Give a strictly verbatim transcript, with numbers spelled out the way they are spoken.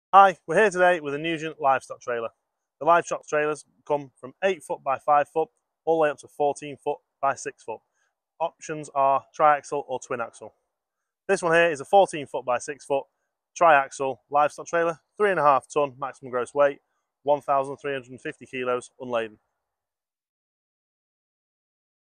Hi, we're here today with a Nugent Livestock trailer. The livestock trailers come from eight foot by five foot all the way up to fourteen foot by six foot. Options are triaxle or twin axle. This one here is a fourteen foot by six foot triaxle livestock trailer, three and a half ton maximum gross weight, one thousand three hundred fifty kilos unladen.